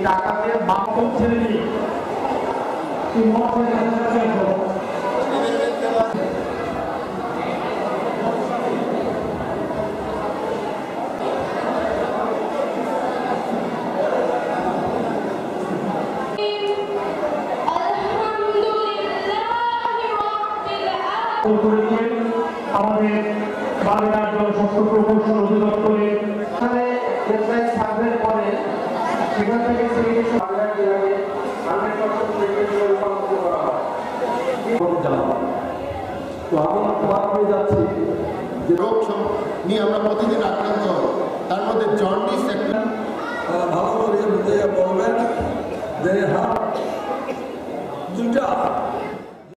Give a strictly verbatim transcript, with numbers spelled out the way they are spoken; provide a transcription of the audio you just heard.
ডাকাতের মাপন ছেড়ে নিয়ে আমাদের বাংলার জনস্বাস্থ্য প্রকৌশল অধিদপ্তরের থাকবেন পরে সেখান থেকে তো আমি অবাক হয়ে যাচ্ছি যে রোগ নিয়ে আমরা প্রতিদিন আক্রান্ত হই, তার মধ্যে জন্ডিস একটা ভালো করে বুঝে বলবেন যে হ্যাঁ দুটা